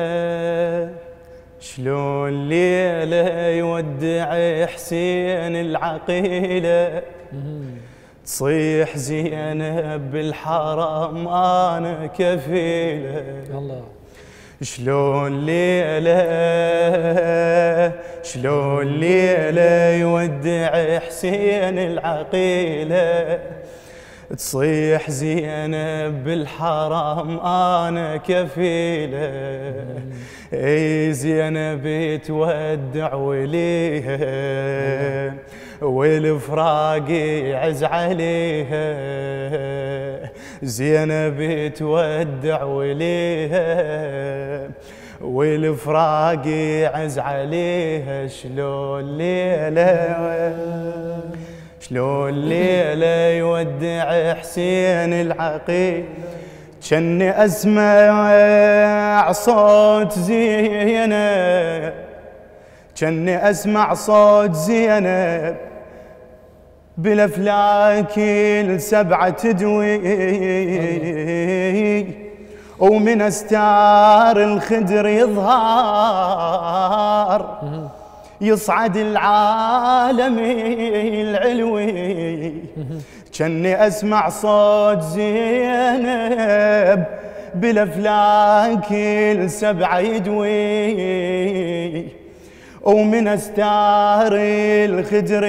شلون ليلة يودع حسين العقيلة، تصيح زينب بالحرم أنا كفيلة. الله. شلون ليلة شلون ليلة يودع حسين العقيلة، تصيح زينب بالحرم أنا كفيلة. اي زينب تودع وليها والفراق يعز عليها، زينب تودع وليها والفراق يعز عليها. شلون ليلة شلون ليلة يودع حسين العقيل، جني أسمع صوت زينب جني أسمع صوت زينب بالأفلاك السبعة تدوي، ومن استار الخدر يظهر يصعد العالم العلوي كني اسمع صوت زينب بالافلاك السبعه يدوي ومن استار الخدر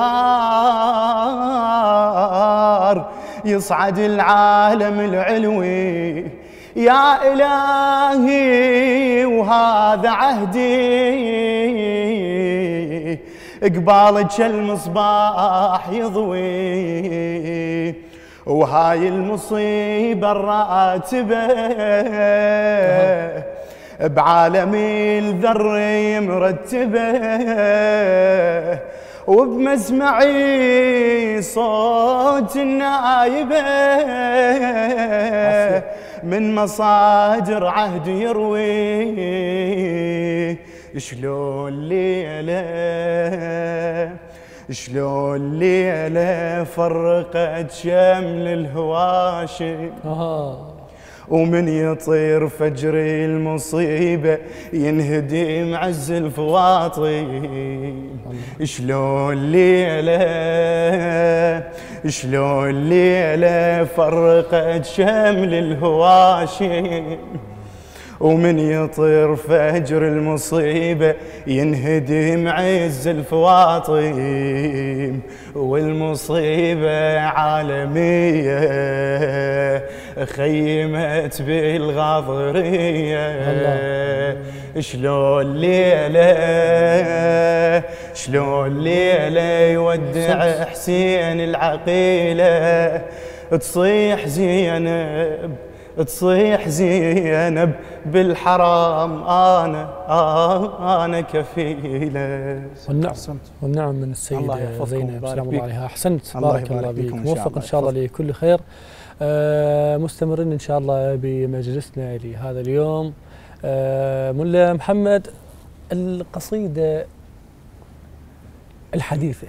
يظهر يصعد العالم العلوي يا إلهي وهذا عهدي قبالك المصباح يضوي وهاي المصيبة الراتبة بعالم الذر مرتبة وبمسمعي صوت النايبة من مصادر عهد يروي شلون ليلة شلون ليلة فرقت شمل الهواشم ومن يطير فجر المصيبة ينهدم عز الفواطم شلون ليلة شلون ليلة فرقت شمل الهواشم ومن يطير فجر المصيبة ينهدم عز الفواطم والمصيبة عالمية خيمت بالغاضرية شلون ليلة شلون ليلة يودع حسين العقيلة تصيح زينب تصيح زينب بالحرام انا آه انا كفيله. والنعم والنعم من السيده زينب سلام الله عليها. احسنت بارك الله بك موفق ان شاء الله لكل خير. آه مستمرين ان شاء الله بمجلسنا لهذا اليوم. آه ملا محمد، القصيده الحديثه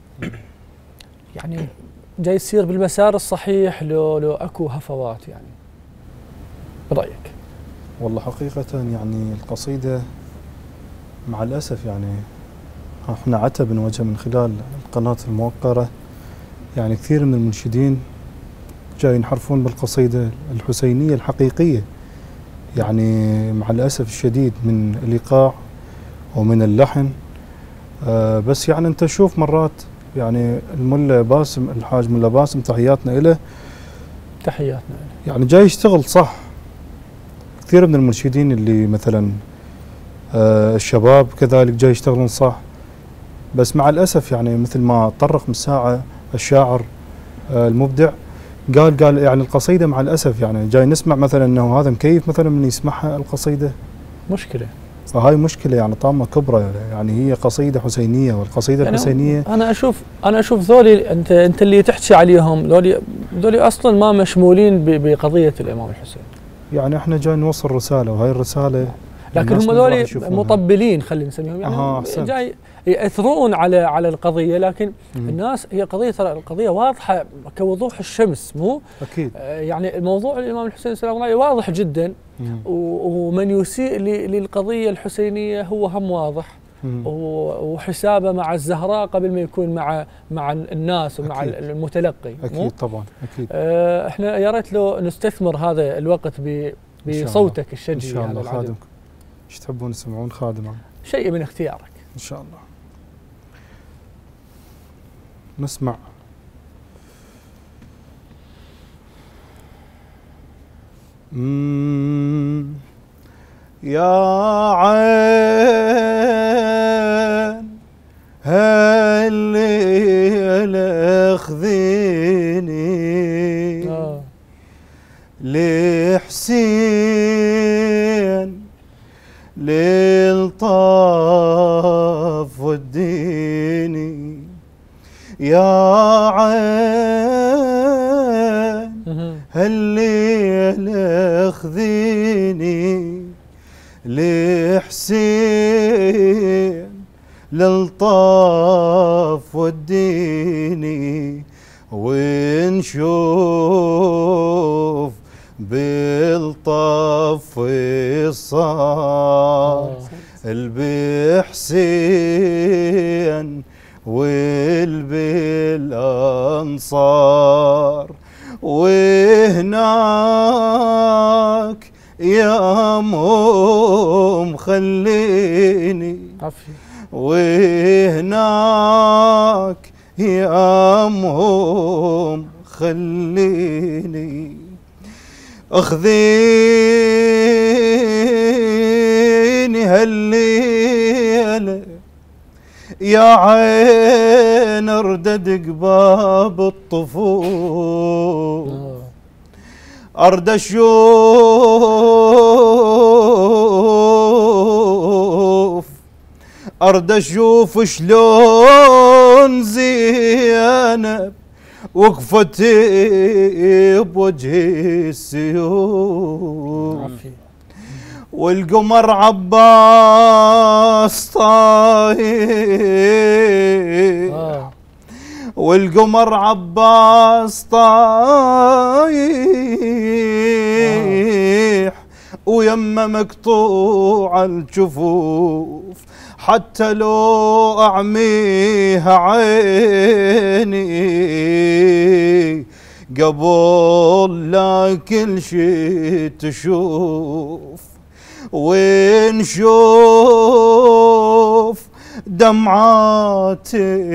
يعني جاي يصير بالمسار الصحيح لو لو اكو هفوات يعني برأيك؟ والله حقيقة يعني القصيدة مع الأسف يعني احنا عتب نواجه من خلال القناة الموقرة، يعني كثير من المنشدين جاي ينحرفون بالقصيدة الحسينية الحقيقية، يعني مع الأسف الشديد من الإيقاع ومن اللحن. آه بس يعني أنت شوف مرات يعني الملا باسم الحاج ملا باسم تحياتنا له تحياتنا له يعني جاي يشتغل صح. كثير من المنشدين اللي مثلا آه الشباب كذلك جاي يشتغلون صح، بس مع الأسف يعني مثل ما طرق من ساعة الشاعر آه المبدع قال قال يعني القصيدة مع الأسف يعني جاي نسمع مثلا أنه هذا مكيف مثلا من يسمعها القصيدة، مشكلة. فهاي مشكلة يعني طامة كبرى، يعني هي قصيدة حسينية والقصيدة يعني الحسينية أنا أشوف أنا أشوف ذولي أنت أنت اللي تحكي عليهم ذولي ذولي أصلا ما مشمولين بقضية الإمام الحسين. يعني احنا جاي نوصل رسالة وهي الرسالة لكن هم ذولي مطبلين خلينا نسميهم يعني آه جاي يأثرون على على القضية، لكن مم. الناس هي قضية ترى القضية واضحة كوضوح الشمس مو أكيد. آه يعني الموضوع الإمام الحسين سلام الله عليه واضح جدا، ومن يسيء للقضية الحسينية هو هم واضح، مم. وحسابه مع الزهراء قبل ما يكون مع مع الناس ومع أكيد. المتلقي. أكيد طبعا أكيد. آه احنا يا ريت لو نستثمر هذا الوقت بصوتك الشجي. إن شاء الله خادمكم. ايش تحبون تسمعون خادم؟ شيء من اختيارك. إن شاء الله. نسمع مم يا عين هالليلة اخذيني آه. لحسين للطاف وديني يا عين هالليلة اخذيني لحسين للطاف وديني ونشوف بالطاف الأنصار البحسين والبالأنصار وهناك يا أمهم خليني وهناك يا أمهم خليني اخذيني هالليلة يا عين اردد باب الطفول ارد اشوف ارد اشوف شلون زينب وقفت بوجه السيوف والقمر عباس طايح والقمر عباس طايح ويما مقطوع الجفوف حتى لو أعميها عيني قبل لا كل شي تشوف ونشوف دمعات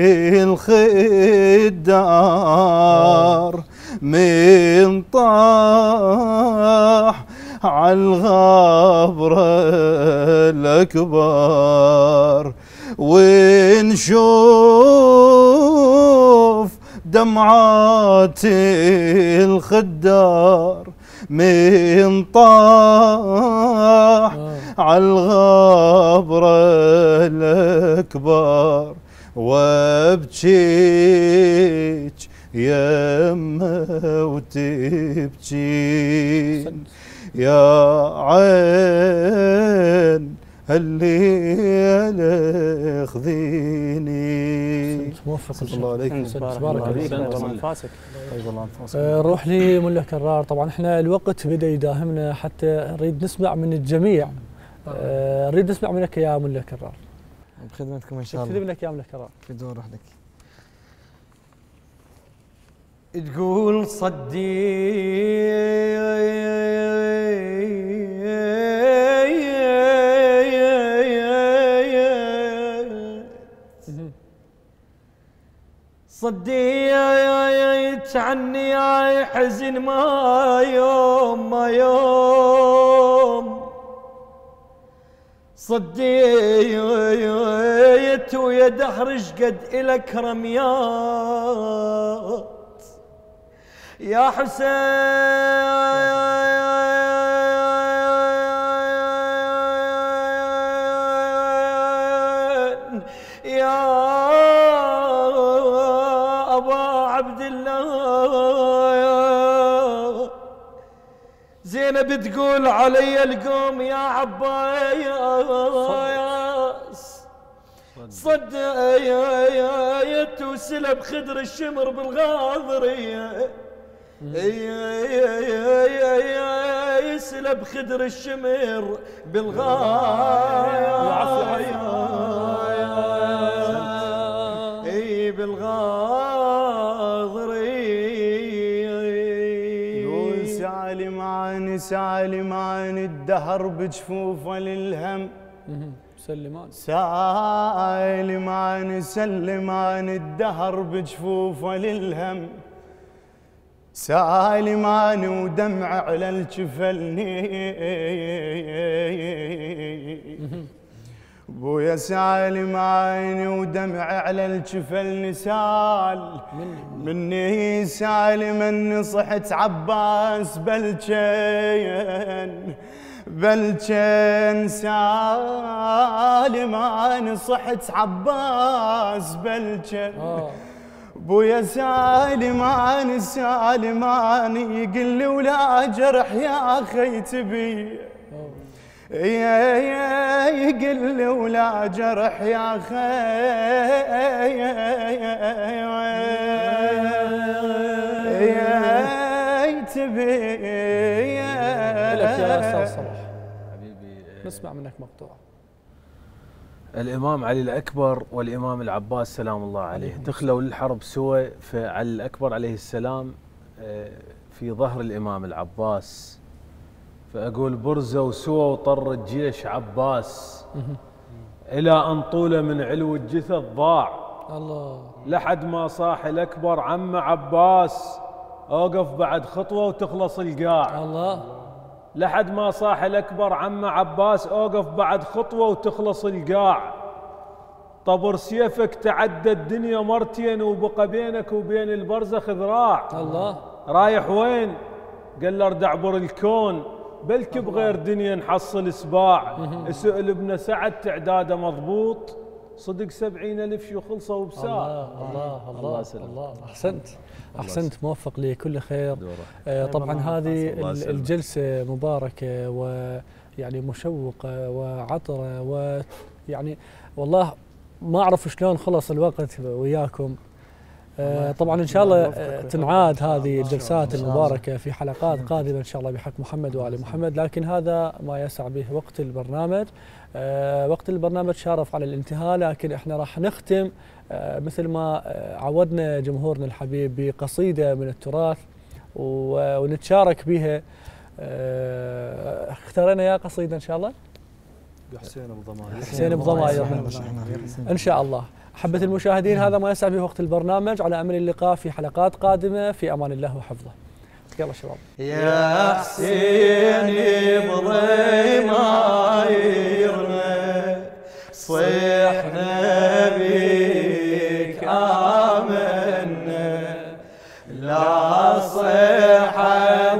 الخدار من طاح عالغابرة الأكبر ونشوف دمعات الخدار من طاح عالغابرة الأكبر وابجيك يما وتبجين يا عين هالليلة خذيني. موفق الله عليك. بارك الله فيك انفاسك. طيب الله انفاسك. نروح لملا كرار. طبعا احنا الوقت بدا يداهمنا حتى نريد نسمع من الجميع. أه نريد نسمع منك يا ملا كرار. بخدمتكم ان شاء الله. بخدمتك يا ملا كرار. في دور وحدك. تقول صدي صديت عني يا حزن ما يوم ما يوم صديت ويا دهرش قد إلك رميات يا حسين يا أبا عبد الله زينب تقول علي القوم يا عباس صديت وسلب خدر الشمر بالغاضرية يسلب خدر الشمر بالغاضرية اي بالغاضرية يقول سالم عن سالم عن الدهر بجفوفه للهم سلمان سالم عن سلم عن الدهر بجفوفه للهم سالم عن ودمع على الجفلني بويا سالم عيني ودمع على الجفل نسال مني سالم اني صحت عباس بلجين بلجين سالم عيني صحت عباس بلجين بويا سالمان سالماني يقل لي ولا جرح يا اخي تبي يا يا يقل لي ولا جرح يا اخي يا تبي لك يا استاذ صلاح حبيبي نسمع منك مقطوع. الإمام علي الأكبر والإمام العباس سلام الله عليه دخلوا للحرب سوى، فعلي الأكبر عليه السلام في ظهر الإمام العباس، فأقول برزوا سوى وطر الجيش عباس إلى أن طول من علو الجثث ضاع. الله. لحد ما صاح الأكبر عم عباس أوقف بعد خطوة وتخلص القاع. الله. لحد ما صاح الأكبر عم عباس أوقف بعد خطوة وتخلص القاع. طبر سيفك تعدى الدنيا مرتين وبقى بينك وبين البرزخ ذراع. الله. رايح وين؟ قال له ارد اعبر الكون، بلك بغير دنيا نحصل سباع. سئل ابن سعد تعداده مضبوط، صدق سبعين ألف شو خلصوا بساعة. الله الله الله, الله, الله. أحسنت أحسنت، موفق لكل خير. آه طبعا هذه الجلسة مباركة ويعني مشوقة وعطرة، ويعني والله ما أعرف شلون خلص الوقت وياكم. آه طبعا إن شاء الله آه تنعاد هذه الجلسات المباركة في حلقات قادمة إن شاء الله بحق محمد وآل محمد، لكن هذا ما يسع به وقت البرنامج. آه وقت البرنامج شارف على الانتهاء، لكن احنا راح نختم آه مثل ما آه عودنا جمهورنا الحبيب بقصيدة من التراث ونتشارك بها. آه اختارينا يا قصيدة إن شاء الله حسين بضماير. حسين بضماير إن شاء الله. أحبة المشاهدين، هذا ما يسع به وقت البرنامج، على أمل اللقاء في حلقات قادمة، في أمان الله وحفظه. يلا شباب. يا حسين بضمايرنا صيحنا بك آمنا، لا صيحة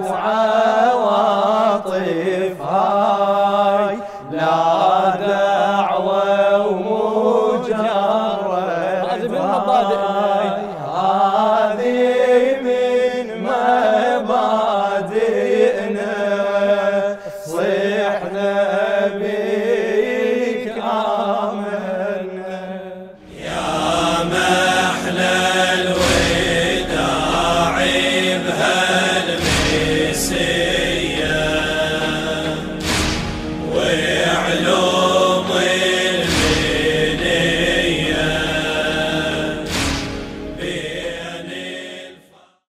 وعواطف هاي، لا دعوة ومجرد هاي